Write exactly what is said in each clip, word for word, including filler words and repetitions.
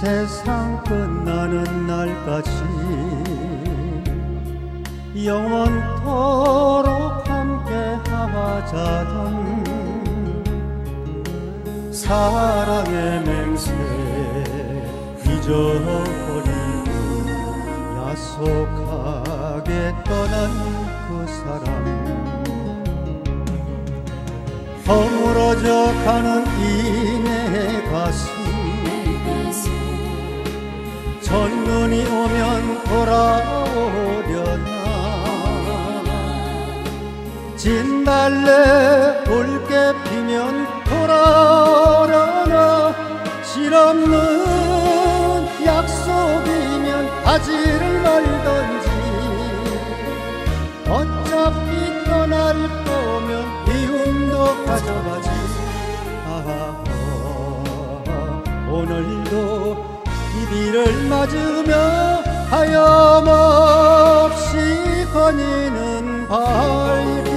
세상 끝나는 날까지 영원토록 함께 하자던 사랑의 맹세 잊어버리고 야속하게 떠난 그 사람, 허물어져 가는 이 내 가슴, 첫눈이 오면 돌아오려나, 진달래 붉게 피면 돌아오려나, 실없는 약속이면 하지를 말던지, 어차피 떠날 거면 미움도 가져가지. 아, 오늘도 비를 맞으며 하염없이 거니는 발길,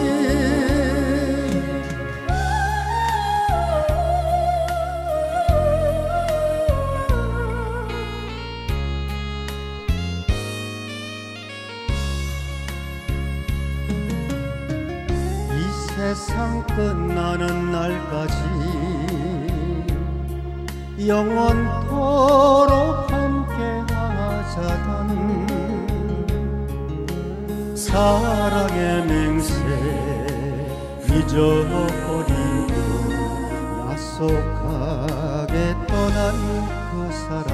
이 세상 끝나는 날까지 영원토록 함께 하자던 사랑의 맹세 잊어버리고 야속하게 떠난 그 사람,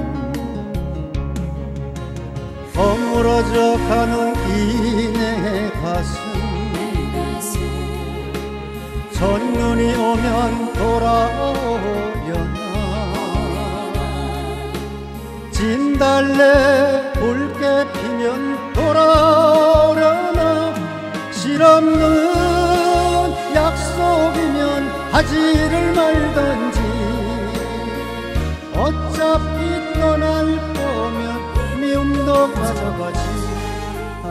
허물어져 가는 이 내 가슴, 첫눈이 오면 돌아오려나, 진달래 붉게 피면 돌아오려나, 실없는 약속이면 하지를 말던지, 어차피 떠날 거면 미움도 가져가지. 아,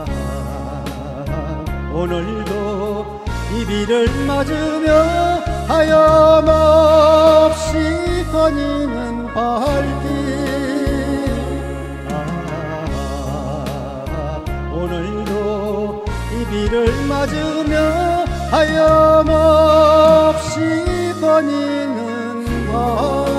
오늘도 이비를 맞으며 하염없이 거니는 발길, 오늘도 이비를 맞으며 하염없이 거니는 발